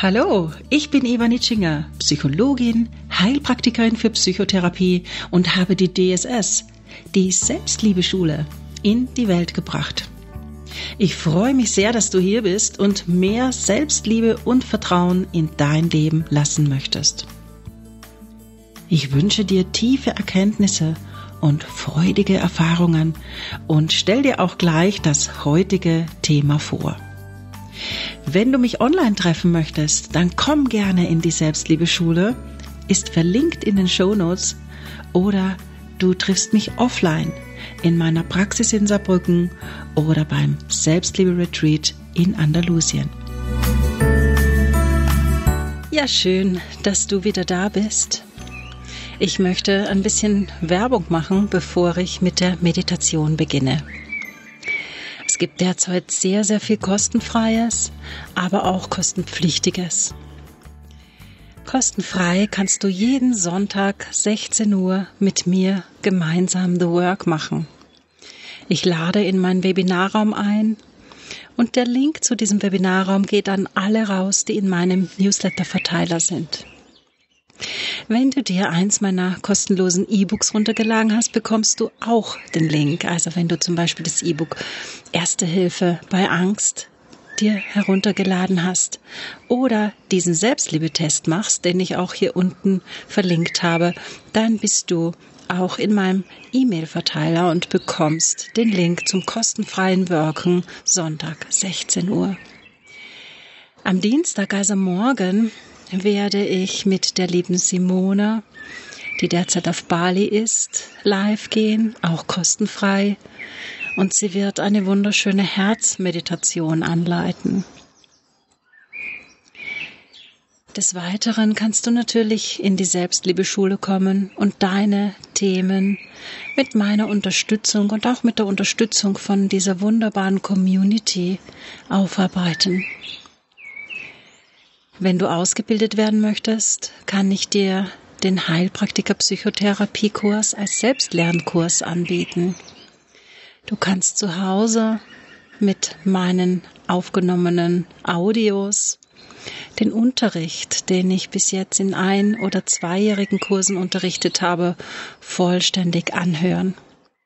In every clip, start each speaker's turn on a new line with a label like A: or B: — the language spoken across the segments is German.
A: Hallo, ich bin Eva Nitschinger, Psychologin, Heilpraktikerin für Psychotherapie und habe die DSS, die Selbstliebeschule, in die Welt gebracht. Ich freue mich sehr, dass du hier bist und mehr Selbstliebe und Vertrauen in dein Leben lassen möchtest. Ich wünsche dir tiefe Erkenntnisse und freudige Erfahrungen und stell dir auch gleich das heutige Thema vor. Wenn du mich online treffen möchtest, dann komm gerne in die Selbstliebeschule, ist verlinkt in den Shownotes, oder du triffst mich offline in meiner Praxis in Saarbrücken oder beim Selbstliebe-Retreat in Andalusien. Ja, schön, dass du wieder da bist. Ich möchte ein bisschen Werbung machen, bevor ich mit der Meditation beginne. Es gibt derzeit sehr, sehr viel Kostenfreies, aber auch Kostenpflichtiges. Kostenfrei kannst du jeden Sonntag 16 Uhr mit mir gemeinsam The Work machen. Ich lade in meinen Webinarraum ein und der Link zu diesem Webinarraum geht an alle raus, die in meinem Newsletter-Verteiler sind. Wenn du dir eins meiner kostenlosen E-Books runtergeladen hast, bekommst du auch den Link. Also wenn du zum Beispiel das E-Book Erste Hilfe bei Angst dir heruntergeladen hast oder diesen Selbstliebetest machst, den ich auch hier unten verlinkt habe, dann bist du auch in meinem E-Mail-Verteiler und bekommst den Link zum kostenfreien Worken Sonntag 16 Uhr. Am Dienstag, also morgen, werde ich mit der lieben Simone, die derzeit auf Bali ist, live gehen, auch kostenfrei. Und sie wird eine wunderschöne Herzmeditation anleiten. Des Weiteren kannst du natürlich in die Selbstliebeschule kommen und deine Themen mit meiner Unterstützung und auch mit der Unterstützung von dieser wunderbaren Community aufarbeiten. Wenn du ausgebildet werden möchtest, kann ich dir den Heilpraktiker-Psychotherapie-Kurs als Selbstlernkurs anbieten. Du kannst zu Hause mit meinen aufgenommenen Audios den Unterricht, den ich bis jetzt in 1- oder 2-jährigen Kursen unterrichtet habe, vollständig anhören.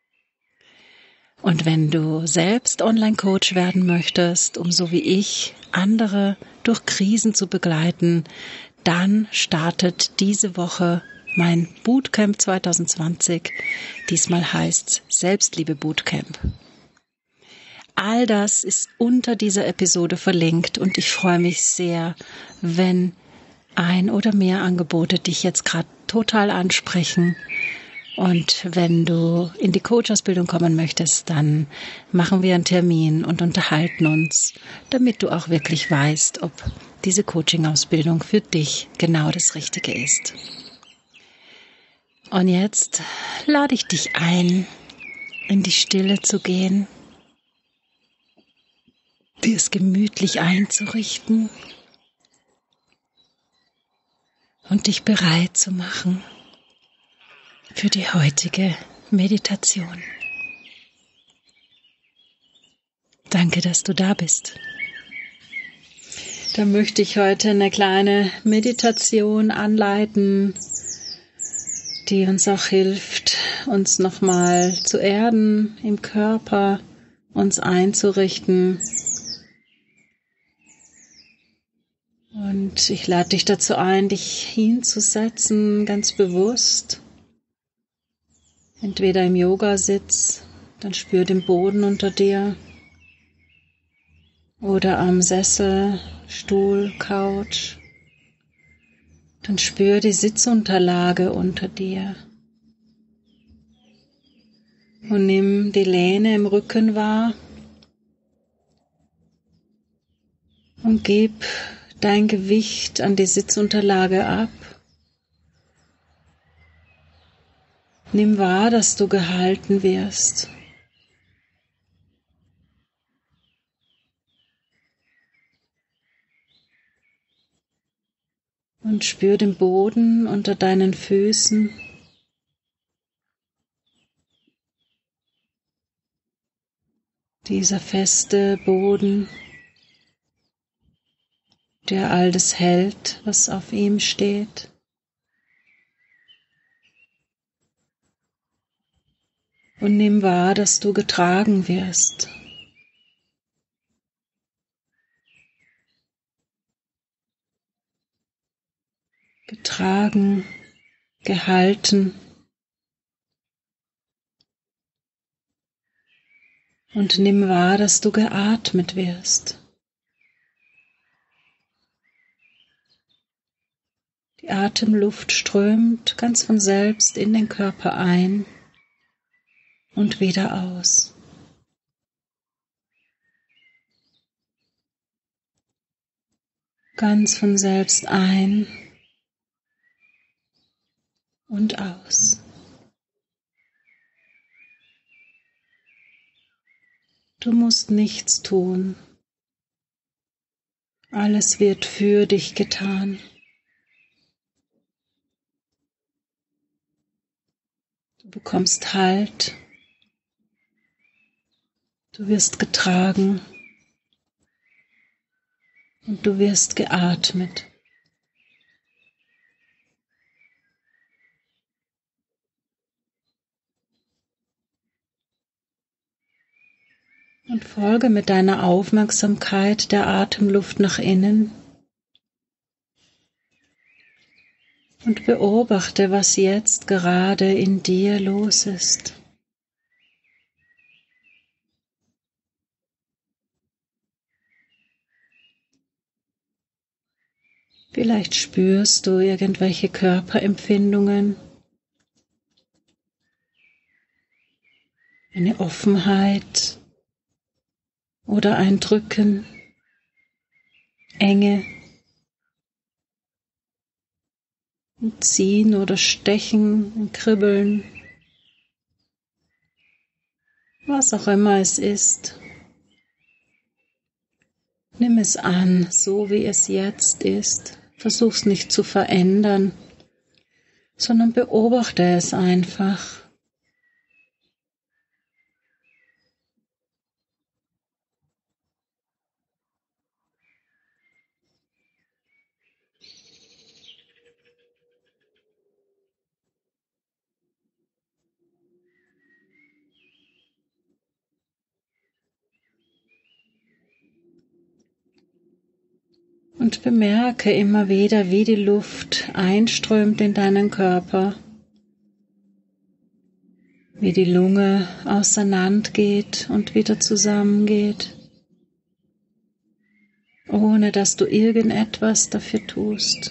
A: Und wenn du selbst Online-Coach werden möchtest, um so wie ich andere durch Krisen zu begleiten, dann startet diese Woche mein Bootcamp 2020. Diesmal heißt's Selbstliebe Bootcamp. All das ist unter dieser Episode verlinkt und ich freue mich sehr, wenn ein oder mehr Angebote dich jetzt gerade total ansprechen. Und wenn du in die Coach-Ausbildung kommen möchtest, dann machen wir einen Termin und unterhalten uns, damit du auch wirklich weißt, ob diese Coaching-Ausbildung für dich genau das Richtige ist. Und jetzt lade ich dich ein, in die Stille zu gehen, dir es gemütlich einzurichten und dich bereit zu machen für die heutige Meditation. Danke, dass du da bist. Da möchte ich heute eine kleine Meditation anleiten, die uns auch hilft, uns nochmal zu erden im Körper, uns einzurichten. Und ich lade dich dazu ein, dich hinzusetzen, ganz bewusst. Entweder im Yogasitz, dann spür den Boden unter dir, oder am Sessel, Stuhl, Couch. Dann spür die Sitzunterlage unter dir. Und nimm die Lehne im Rücken wahr und gib dein Gewicht an die Sitzunterlage ab. Nimm wahr, dass du gehalten wirst. Und spür den Boden unter deinen Füßen. Dieser feste Boden, der all das hält, was auf ihm steht. Und nimm wahr, dass du getragen wirst. Getragen, gehalten. Und nimm wahr, dass du geatmet wirst. Die Atemluft strömt ganz von selbst in den Körper ein und wieder aus. Ganz von selbst ein und aus. Du musst nichts tun. Alles wird für dich getan. Du bekommst Halt. Du wirst getragen. Und du wirst geatmet. Und folge mit deiner Aufmerksamkeit der Atemluft nach innen und beobachte, was jetzt gerade in dir los ist. Vielleicht spürst du irgendwelche Körperempfindungen, eine Offenheit oder ein Drücken, Enge, ein Ziehen oder Stechen, ein Kribbeln, was auch immer es ist. Nimm es an, so wie es jetzt ist. Versuch's nicht zu verändern, sondern beobachte es einfach. Und bemerke immer wieder, wie die Luft einströmt in deinen Körper, wie die Lunge auseinander geht und wieder zusammengeht, ohne dass du irgendetwas dafür tust.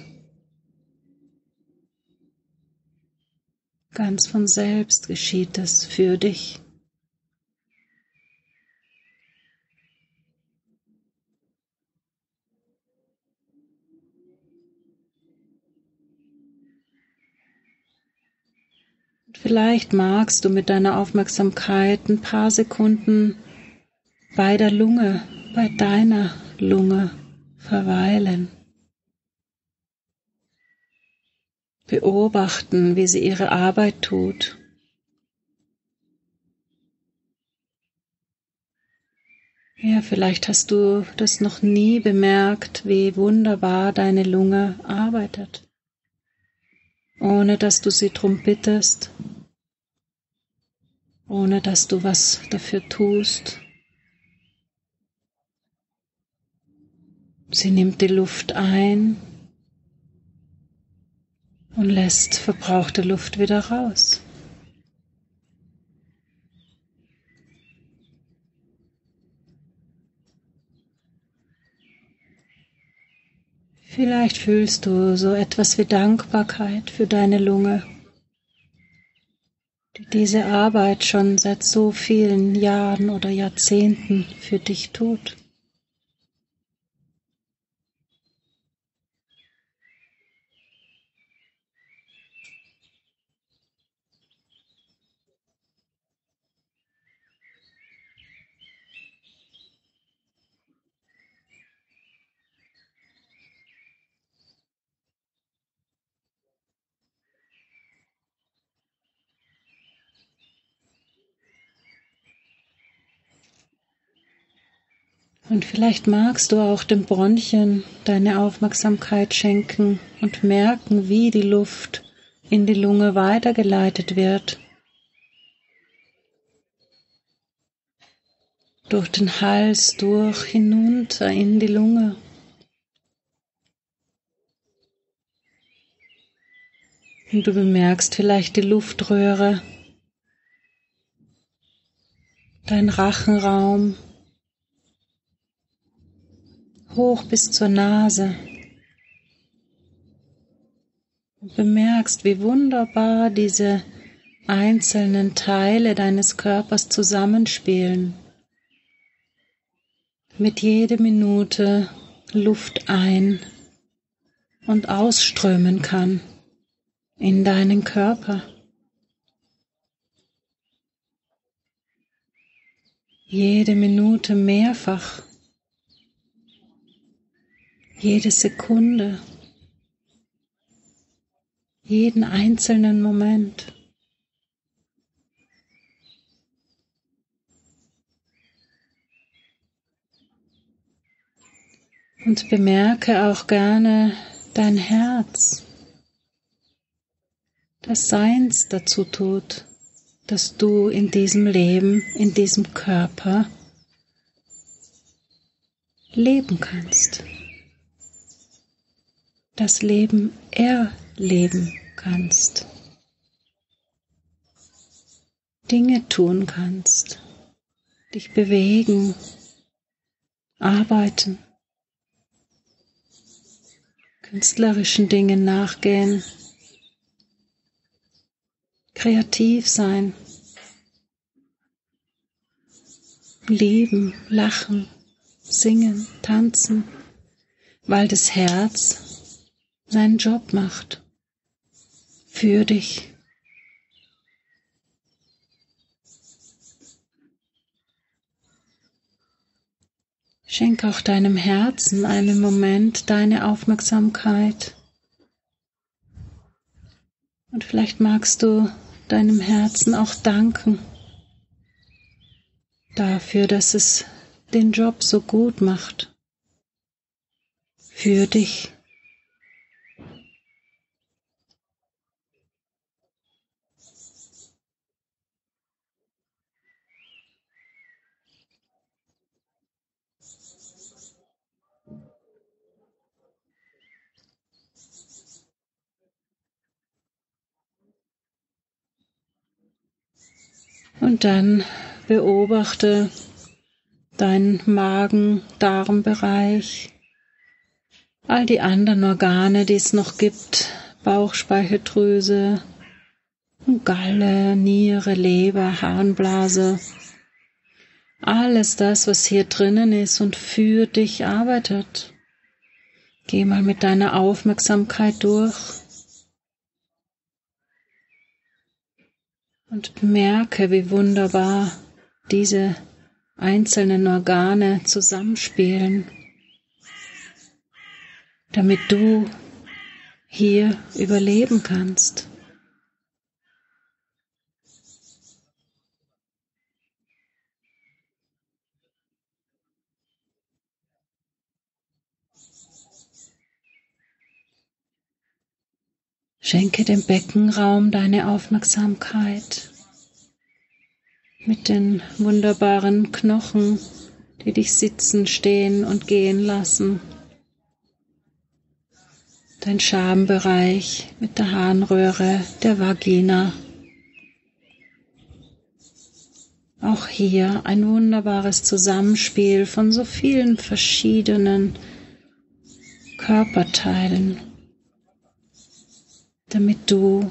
A: Ganz von selbst geschieht es für dich. Vielleicht magst du mit deiner Aufmerksamkeit ein paar Sekunden bei der Lunge, bei deiner Lunge verweilen. Beobachten, wie sie ihre Arbeit tut. Ja, vielleicht hast du das noch nie bemerkt, wie wunderbar deine Lunge arbeitet, ohne dass du sie drum bittest, ohne dass du was dafür tust. Sie nimmt die Luft ein und lässt verbrauchte Luft wieder raus. Vielleicht fühlst du so etwas wie Dankbarkeit für deine Lunge, die diese Arbeit schon seit so vielen Jahren oder Jahrzehnten für dich tut. Und vielleicht magst du auch den Bronchien deine Aufmerksamkeit schenken und merken, wie die Luft in die Lunge weitergeleitet wird. Durch den Hals durch, hinunter in die Lunge. Und du bemerkst vielleicht die Luftröhre, dein Rachenraum, hoch bis zur Nase. Und bemerkst, wie wunderbar diese einzelnen Teile deines Körpers zusammenspielen. Mit jeder Minute Luft ein- und ausströmen kann in deinen Körper. Jede Minute mehrfach, jede Sekunde, jeden einzelnen Moment. Und bemerke auch gerne dein Herz, das Seins dazu tut, dass du in diesem Leben, in diesem Körper leben kannst. Das Leben erleben kannst. Dinge tun kannst, dich bewegen, arbeiten, künstlerischen Dingen nachgehen, kreativ sein, lieben, lachen, singen, tanzen, weil das Herz seinen Job macht für dich. Schenk auch deinem Herzen einen Moment deine Aufmerksamkeit. Und vielleicht magst du deinem Herzen auch danken dafür, dass es den Job so gut macht für dich. Und dann beobachte deinen Magen-Darm-Bereich, all die anderen Organe, die es noch gibt, Bauchspeicheldrüse, Galle, Niere, Leber, Harnblase, alles das, was hier drinnen ist und für dich arbeitet. Geh mal mit deiner Aufmerksamkeit durch und bemerke, wie wunderbar diese einzelnen Organe zusammenspielen, damit du hier überleben kannst. Schenke dem Beckenraum deine Aufmerksamkeit mit den wunderbaren Knochen, die dich sitzen, stehen und gehen lassen. Dein Schambereich mit der Harnröhre, der Vagina. Auch hier ein wunderbares Zusammenspiel von so vielen verschiedenen Körperteilen, damit du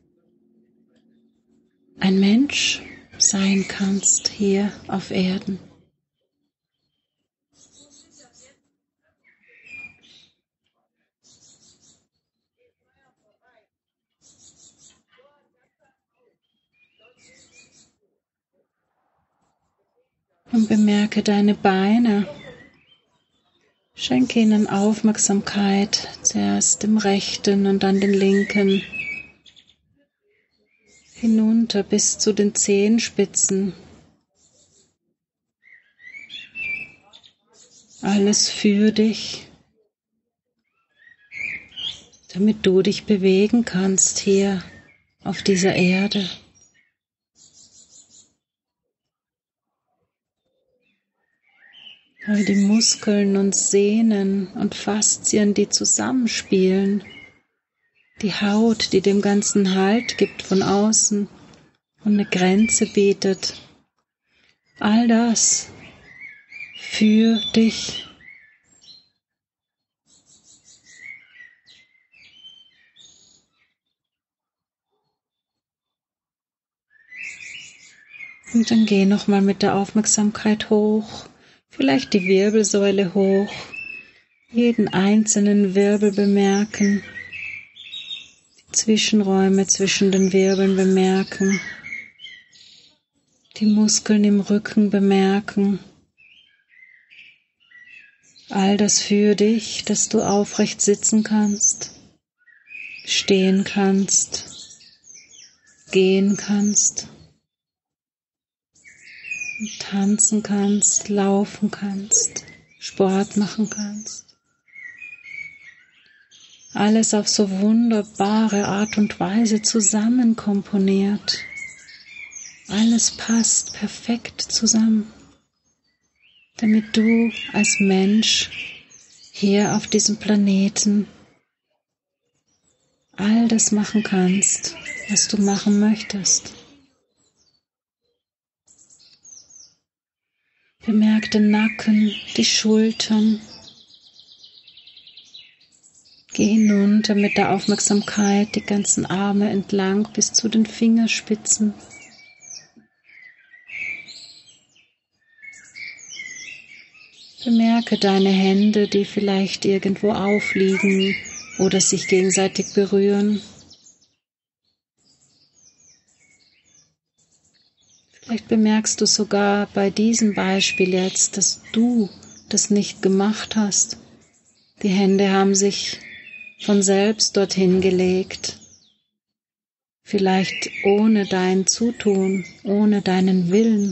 A: ein Mensch sein kannst hier auf Erden. Und bemerke deine Beine. Schenke ihnen Aufmerksamkeit, zuerst dem rechten und dann den linken, hinunter bis zu den Zehenspitzen. Alles für dich, damit du dich bewegen kannst hier auf dieser Erde. All die Muskeln und Sehnen und Faszien, die zusammenspielen, die Haut, die dem Ganzen Halt gibt von außen und eine Grenze bietet, all das für dich. Und dann geh nochmal mit der Aufmerksamkeit hoch, vielleicht die Wirbelsäule hoch, jeden einzelnen Wirbel bemerken, die Zwischenräume zwischen den Wirbeln bemerken, die Muskeln im Rücken bemerken. All das für dich, dass du aufrecht sitzen kannst, stehen kannst, gehen kannst, tanzen kannst, laufen kannst, Sport machen kannst. Alles auf so wunderbare Art und Weise zusammen komponiert. Alles passt perfekt zusammen, damit du als Mensch hier auf diesem Planeten all das machen kannst, was du machen möchtest. Bemerk den Nacken, die Schultern. Geh hinunter mit der Aufmerksamkeit die ganzen Arme entlang bis zu den Fingerspitzen. Bemerke deine Hände, die vielleicht irgendwo aufliegen oder sich gegenseitig berühren. Vielleicht bemerkst du sogar bei diesem Beispiel jetzt, dass du das nicht gemacht hast. Die Hände haben sich von selbst dorthin gelegt. Vielleicht ohne dein Zutun, ohne deinen Willen.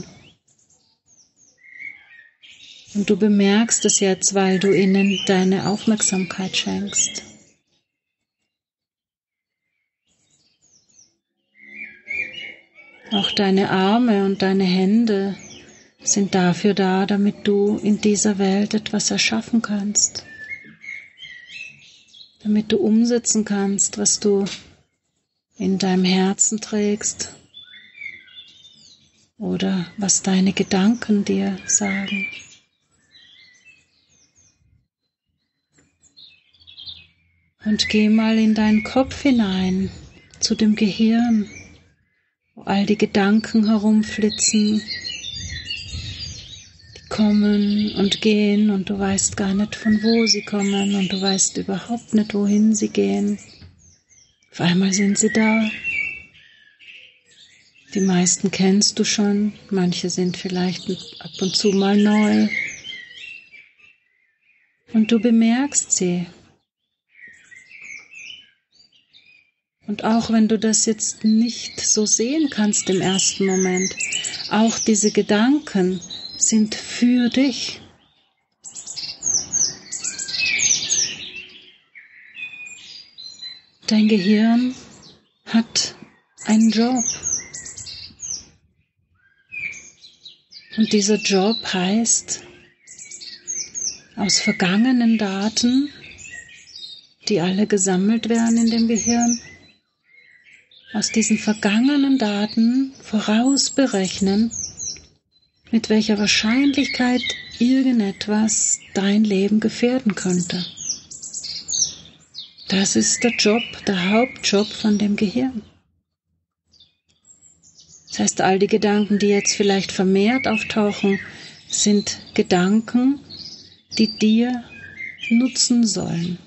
A: Und du bemerkst es jetzt, weil du ihnen deine Aufmerksamkeit schenkst. Auch deine Arme und deine Hände sind dafür da, damit du in dieser Welt etwas erschaffen kannst. Damit du umsetzen kannst, was du in deinem Herzen trägst oder was deine Gedanken dir sagen. Und geh mal in deinen Kopf hinein, zu dem Gehirn, wo all die Gedanken herumflitzen, die kommen und gehen und du weißt gar nicht, von wo sie kommen und du weißt überhaupt nicht, wohin sie gehen. Auf einmal sind sie da. Die meisten kennst du schon, manche sind vielleicht ab und zu mal neu. Und du bemerkst sie. Und auch wenn du das jetzt nicht so sehen kannst im ersten Moment, auch diese Gedanken sind für dich. Dein Gehirn hat einen Job. Und dieser Job heißt, aus vergangenen Daten, die alle gesammelt werden in dem Gehirn, aus diesen vergangenen Daten vorausberechnen, mit welcher Wahrscheinlichkeit irgendetwas dein Leben gefährden könnte. Das ist der Job, der Hauptjob von dem Gehirn. Das heißt, all die Gedanken, die jetzt vielleicht vermehrt auftauchen, sind Gedanken, die dir nutzen sollen,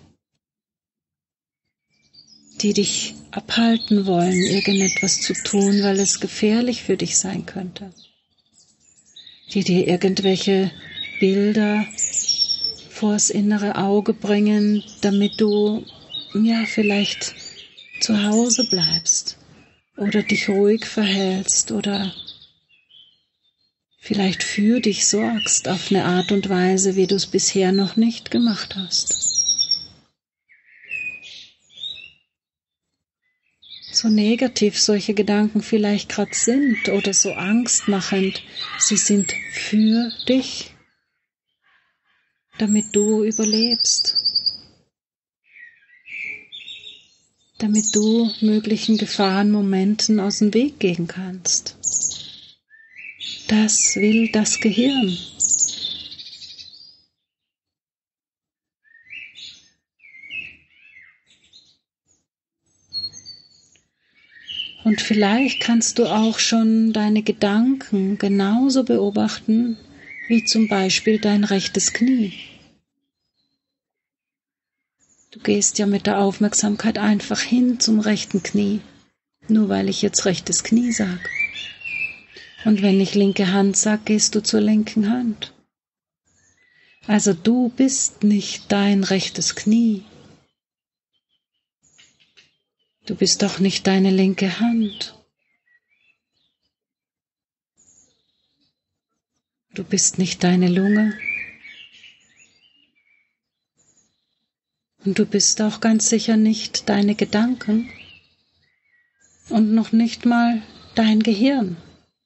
A: die dich abhalten wollen, irgendetwas zu tun, weil es gefährlich für dich sein könnte, die dir irgendwelche Bilder vors innere Auge bringen, damit du vielleicht zu Hause bleibst oder dich ruhig verhältst oder vielleicht für dich sorgst auf eine Art und Weise, wie du es bisher noch nicht gemacht hast. So negativ solche Gedanken vielleicht gerade sind oder so angstmachend, sie sind für dich, damit du überlebst, damit du möglichen Gefahrenmomenten aus dem Weg gehen kannst. Das will das Gehirn. Und vielleicht kannst du auch schon deine Gedanken genauso beobachten, wie zum Beispiel dein rechtes Knie. Du gehst ja mit der Aufmerksamkeit einfach hin zum rechten Knie, nur weil ich jetzt rechtes Knie sage. Und wenn ich linke Hand sage, gehst du zur linken Hand. Also du bist nicht dein rechtes Knie. Du bist doch nicht deine linke Hand. Du bist nicht deine Lunge. Und du bist auch ganz sicher nicht deine Gedanken und noch nicht mal dein Gehirn.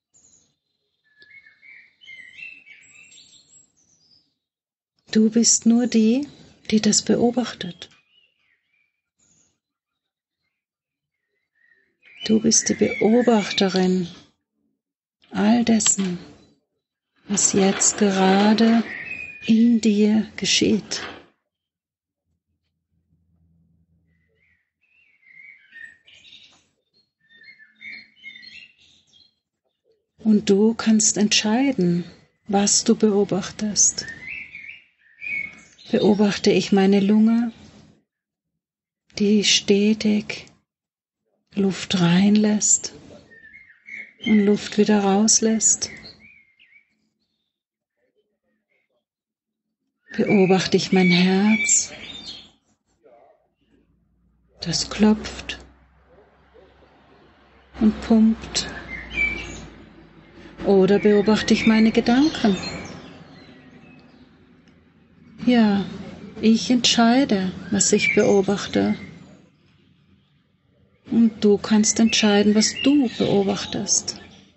A: Du bist nur die, die das beobachtet. Du bist die Beobachterin all dessen, was jetzt gerade in dir geschieht. Und du kannst entscheiden, was du beobachtest. Beobachte ich meine Lunge, die stetig Luft reinlässt und Luft wieder rauslässt? Beobachte ich mein Herz, das klopft und pumpt? Oder beobachte ich meine Gedanken? Ja, ich entscheide, was ich beobachte. Und du kannst entscheiden, was du beobachtest.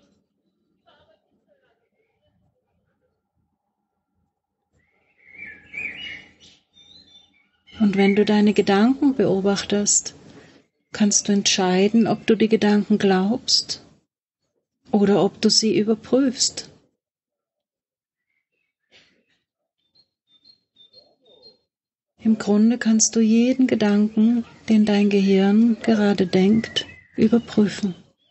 A: Und wenn du deine Gedanken beobachtest, kannst du entscheiden, ob du die Gedanken glaubst oder ob du sie überprüfst. Im Grunde kannst du jeden Gedanken, den dein Gehirn gerade denkt, überprüfen,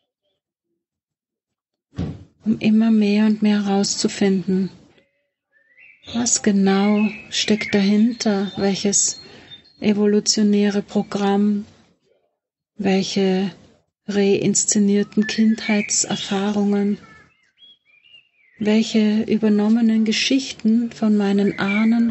A: um immer mehr und mehr herauszufinden, was genau steckt dahinter, welches evolutionäre Programm, welche reinszenierten Kindheitserfahrungen, welche übernommenen Geschichten von meinen Ahnen,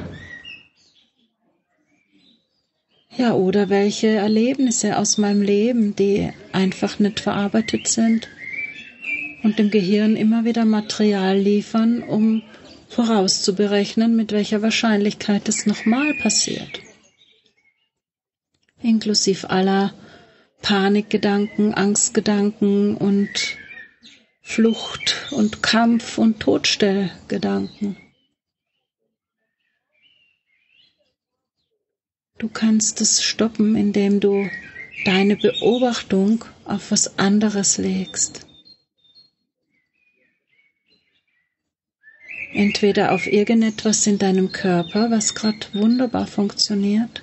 A: ja, oder welche Erlebnisse aus meinem Leben, die einfach nicht verarbeitet sind und dem Gehirn immer wieder Material liefern, um vorauszuberechnen, mit welcher Wahrscheinlichkeit es nochmal passiert. Inklusive aller Panikgedanken, Angstgedanken und Flucht- und Kampf- und Todstellgedanken. Du kannst es stoppen, indem du deine Beobachtung auf was anderes legst. Entweder auf irgendetwas in deinem Körper, was gerade wunderbar funktioniert,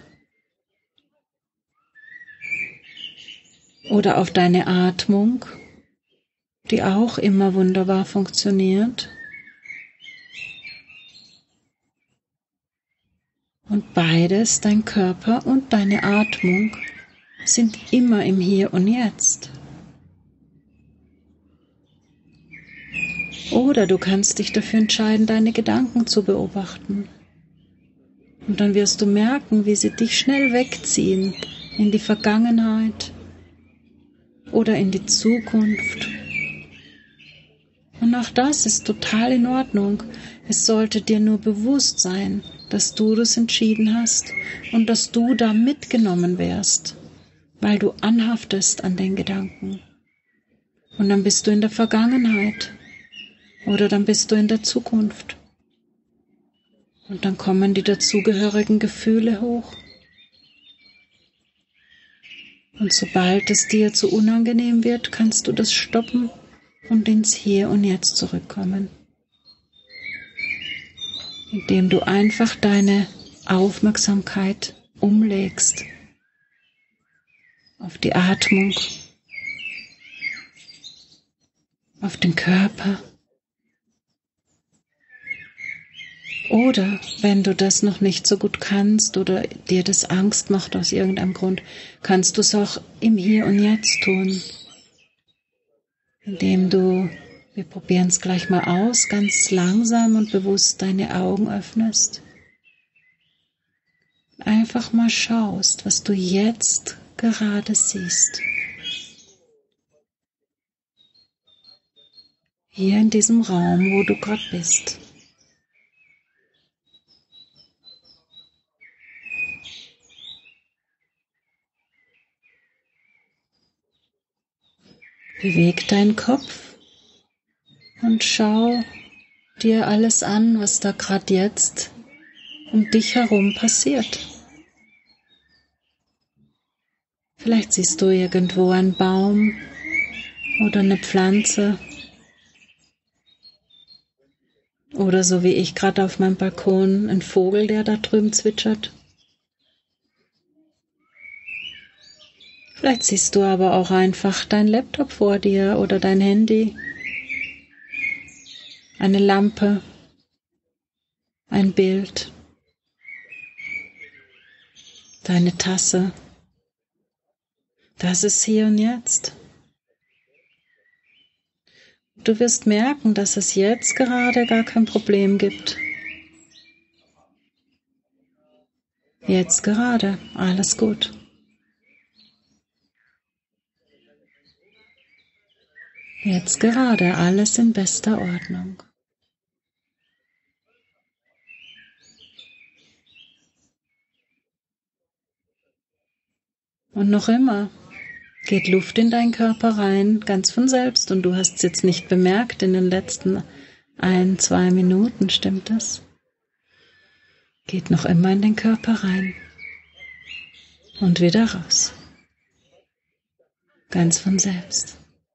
A: oder auf deine Atmung, die auch immer wunderbar funktioniert. Und beides, dein Körper und deine Atmung, sind immer im Hier und Jetzt. Oder du kannst dich dafür entscheiden, deine Gedanken zu beobachten. Und dann wirst du merken, wie sie dich schnell wegziehen in die Vergangenheit oder in die Zukunft Und auch das ist total in Ordnung. Es sollte dir nur bewusst sein, dass du das entschieden hast und dass du da mitgenommen wärst, weil du anhaftest an den Gedanken. Und dann bist du in der Vergangenheit oder dann bist du in der Zukunft. Und dann kommen die dazugehörigen Gefühle hoch. Und sobald es dir zu unangenehm wird, kannst du das stoppen und ins Hier und Jetzt zurückkommen. Indem du einfach deine Aufmerksamkeit umlegst auf die Atmung, auf den Körper. Oder wenn du das noch nicht so gut kannst oder dir das Angst macht aus irgendeinem Grund, kannst du es auch im Hier und Jetzt tun. Indem du, wir probieren es gleich mal aus, ganz langsam und bewusst deine Augen öffnest. Einfach mal schaust, was du jetzt gerade siehst. Hier in diesem Raum, wo du gerade bist. Beweg deinen Kopf und schau dir alles an, was da gerade jetzt um dich herum passiert. Vielleicht siehst du irgendwo einen Baum oder eine Pflanze oder so wie ich gerade auf meinem Balkon, ein Vogel, der da drüben zwitschert. Vielleicht siehst du aber auch einfach dein Laptop vor dir oder dein Handy, eine Lampe, ein Bild, deine Tasse. Das ist hier und jetzt. Du wirst merken, dass es jetzt gerade gar kein Problem gibt. Jetzt gerade, alles gut. Jetzt gerade, alles in bester Ordnung. Und noch immer geht Luft in deinen Körper rein, ganz von selbst. Und du hast es jetzt nicht bemerkt in den letzten 1-2 Minuten, stimmt das? Geht noch immer in den Körper rein. Und wieder raus. Ganz von selbst.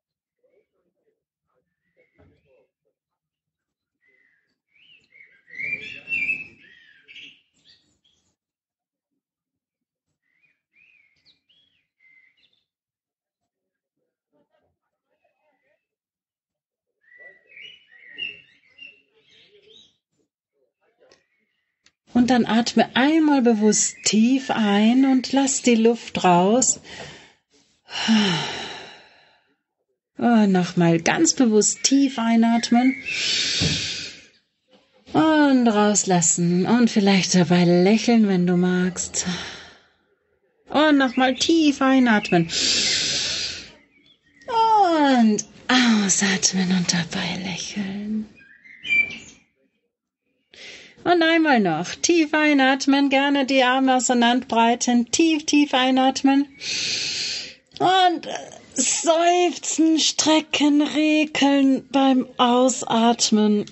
A: Und dann atme einmal bewusst tief ein und lass die Luft raus. Und nochmal ganz bewusst tief einatmen und rauslassen und vielleicht dabei lächeln, wenn du magst. Und nochmal tief einatmen und ausatmen und dabei lächeln. Und einmal noch. Tief einatmen, gerne die Arme auseinanderbreiten. Tief, tief einatmen. Und seufzen, strecken, rekeln beim Ausatmen.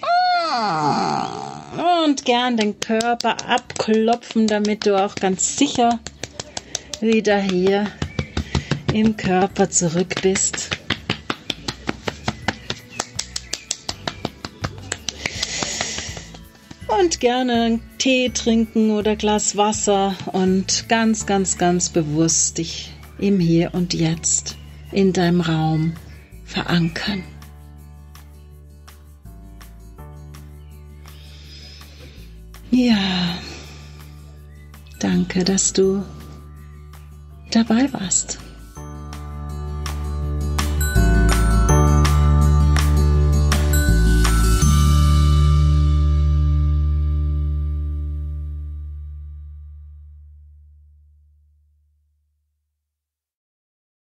A: Und gern den Körper abklopfen, damit du auch ganz sicher wieder hier im Körper zurück bist. Und gerne einen Tee trinken oder Glas Wasser und ganz, ganz, ganz bewusst dich im Hier und Jetzt in deinem Raum verankern. Ja, danke, dass du dabei warst.